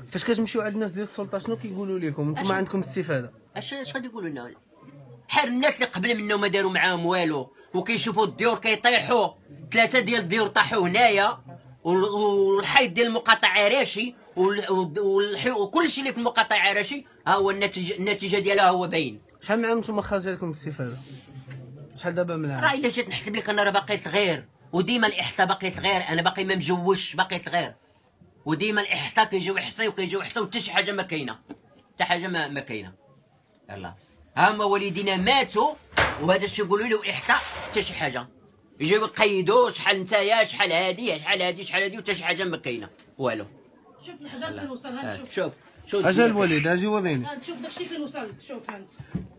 فاش كتمشيو عند الناس ديال السلطه شنو كيقولوا لكم؟ انتم ما عندكم استفاده؟ اش غادي يقولوا لنا؟ بحال الناس اللي قبل منهم ما داروا معاهم والو، وكيشوفوا الديور كيطيحوا، 3 ديال الديور طاحوا هنايا، والحيط ديال المقاطع عراشي، وكل شيء اللي في المقاطع عراشي، ها هو النتيجه ديالها هو باين. شحال من عام نتوما خارجه لكم الاستفاده؟ شحال دابا من عام؟ راه الا جيت نحسب لك انا راه باقي صغير، وديما الاحصاء باقي صغير، انا باقي ما مجوش، باقي صغير، وديما الاحصاء كيجيو يحصيو كيجيو يحصيو حتى شي حاجه ما كاينه، حتى حاجه ما كاينه. يلاه هما والدينا ماتوا وهذا الشيء يقولوا له الاحصاء حتى شي حاجه، يجيو يقيدوا شحال نتايا شحال هادي شحال هادي شحال هادي وحتى شي حاجه ما كاينه والو. شوف الحجر فين وصل، ها نشوف. شوف اجا الوالد اجي وريني، ها نشوف داكشي فين وصل. شوف هانت،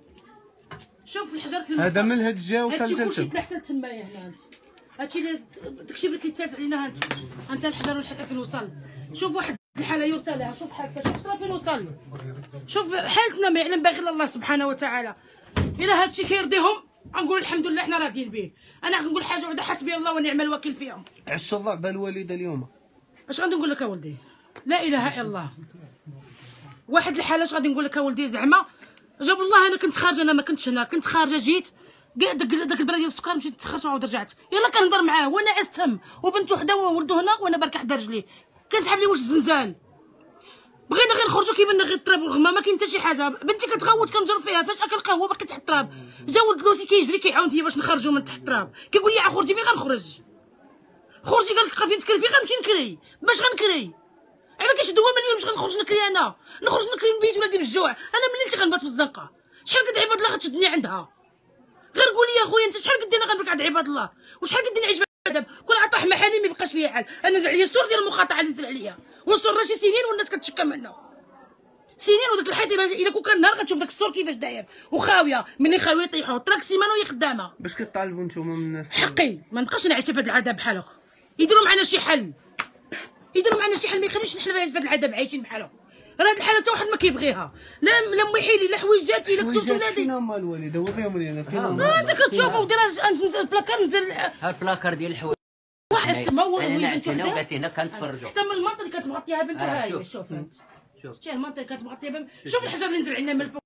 شوف الحجر فين وصل. هذا من هاد الجهه وصل هادشي كلشي تنتم. طلع حتى تمايا هنا. هانت هادشي داكشي اللي كيتساس علينا. هانت الحجر فين وصل. شوف واحد الحاله يرثى لها، شوف حالك، شوف فين وصل. شوف حالتنا ما يعلم باغي الله سبحانه وتعالى. الا هادشي كيرضيهم غنقول الحمد لله حنا راضيين به. انا غنقول حاجه وحده، حسبي الله ونعم الوكيل فيهم. عشتوا الرعب الوالده اليوم؟ اش غادي نقول لك اولدي؟ لا اله الا الله. واحد الحاله اش غادي نقول لك اولدي؟ زعما جاب الله انا كنت خارجه، انا ما كنتش هنا، كنت خارجه جيت داك البلاد ديال السكر، مشيت تخرجت وعاود رجعت. يلا كنهضر معاه وانا استهم، وبنت وحده وولدو هنا وانا برك حدا رجليه، كنسحب لي واش الزنزان. بغينا غير نخرجوا كيبان غير التراب والغمه، ما كاين حتى شي حاجه. بنتي كتغوت كنجر فيها، فاش كنلقاه هو باقي تحت التراب. جا ولد لوسي كيجري كيعاون فيا باش نخرجوا من تحت التراب، كيقول لي خرجي فين غنخرج؟ خرجي قال لك فين تكري، فين غنمشي نكري؟ باش غنكري؟ على كاش دوا مليون باش غنخرج نكري انا، نخرج نكري من بيت ولادي بالجوع، انا ملي غنبات في الزنقه. شحال قد عباد الله غتشدني عندها؟ غير قول لي يا خويا انت شحال قد انا غنبك عند عباد الله، وشحال قد نعيش في الادب؟ كل عطاح محلي ما يبقاش فيا حال. انا نزل عليا السور ديال المقاطعه اللي نزل عليا، والسور راه شي سنين والناس كتشكى منه سنين. وداك الحيط الا كون كان نهار غتشوف داك السور كيفاش داير وخاويه، ملي خاويه طيحوا تراك سيمانه وهي خدامه. باش كطالبوا نتوما من الناس؟ حقي ما نبقاش نعيش في هذا العذاب بحال هكا. يديروا معنا شي حل، يديروا معنا شي حل، ما يخليش نحنا في هذا العذاب عايشين بحال هكا. راه هاد الحاله حتى واحد ما كيبغيها، لا مويحيلي لا حويجاتي لا كتبت ولادي. فين هما الوالده؟ وريهم لينا فين هما. انت كتشوفوا ودير نزل البلاكار، نزل ها البلاكار ديال الحوايج واحد تما هو انا نعس هنا وقاس هنا كنتفرجوا حتى من المنطقه اللي كتمغطيها بنته. ها هي شوف شتي المنطقه اللي كتمغطيها بنت. شوف الحجر اللي نزل عندنا من الفوق.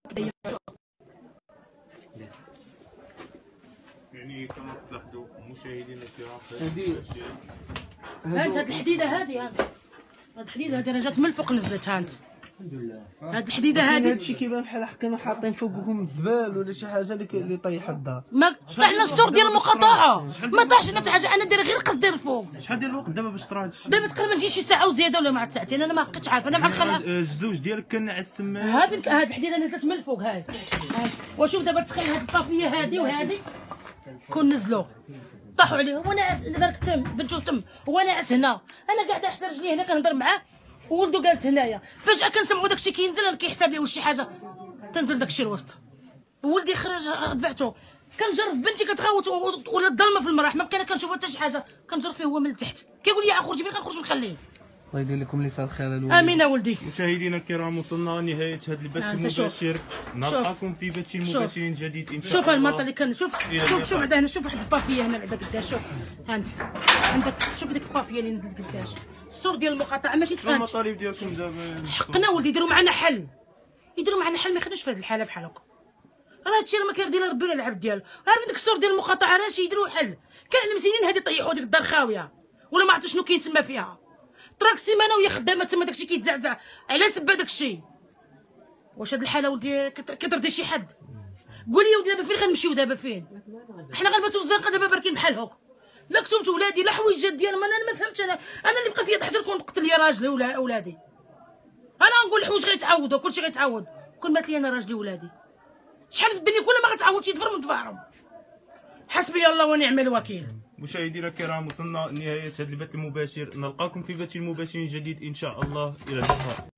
يعني كما تلاحظوا مشاهدينا الكرام، هاد الحديده هذه، هاد الحديده هذه راه جات من الفوق نزلت. هانت الحمد لله هاد الحديده هذه هادشي كيبان بحال كانوا حاطين فوقهم الزبال ولا شي حاجه اللي طايحه الدار. ما طاحنا السور ديال المقاطعه، ما طاحش حتى حاجه. انا داير غير القصد داير الفوق. شحال ديال الوقت دابا باش طرا هادشي؟ دابا تقريبا شي ساعه وزياده ولا مع ساعتين، انا ما بقيتش عارفه. انا مع الخلا الزوج ديالك كان على السمان. هاد الحديده نزلت من الفوق. هاد وشوف دابا تخيل هاد الطافيه هادي وهادي كون نزلوا طاحوا عليه. وانا بالك تم بنتو تم وانا هنا، انا قاعده حتى رجلي هنا كنهضر معاه وولدو جالس هنايا. فجاه كنسمعوا داكشي كينزل، كيحسب لي واش شي حاجه، تنزل داكشي الوسط. ولدي خرج دفعته، كنجرب بنتي كتغوت ولا الظلمه في المراح، ما بقينا كنشوف حتى شي حاجه. كنجر فيه هو من التحت، كيقول لي خرجي فين غنخرج ونخليه. الله يدير لكم اللي فيها الخير الوالد. امين يا ولدي. مشاهدينا الكرام وصلنا لنهايه هذا البث المباشر، نلقاكم في بث مباشر جديد ان شاء الله. شوف المنطقه اللي كان شوف بعدا هنا، شوف واحد البافيه هنا بعدا قداش. شوف هانت عندك، شوف ديك البافيه اللي نزلت قداش. السور ديال المقاطعه ماشي شنو المطالب ديالكم دابا؟ حقنا ولدي يديروا معنا حل، يديروا معنا حل، ما يخلوش في هذه الحاله بحال هكا. راه هادشي راه ما كيرضي لا ربي ولا العبد ديالو. عارف ديك السور ديال المقاطعه راه شي يديروا حل. كاع المسنين هادي طيحوا ديك الدار خاويه ولا ما عرفت شنو كاين تما فيها. تراك سيمانه وهي خدامه تما، داكشي كيتزعزع على سبب داكشي. واش هاد الحاله ولدي كترضي شي حد؟ قول لي ولدي دابا فين غنمشيو؟ دابا فين حنا غنباتو في الزنقه دابا باركين بحال هكا؟ لا كتبت ولادي لا حويجات ديالهم. انا ما فهمتش. انا اللي بقى فيا الحجر كون قتل لي راجلي ولا اولادي. انا نقول الحوايج غيتعاودوا، كلشي غيتعاود. كون مات لي انا راجلي وولادي، شحال في الدنيا كلها ما غتعاودش يدفر من دفارهم. حسبي الله ونعم الوكيل. مشاهدينا الكرام وصلنا لنهايه هذا البث المباشر، نلقاكم في بث مباشر جديد ان شاء الله. الى اللقاء.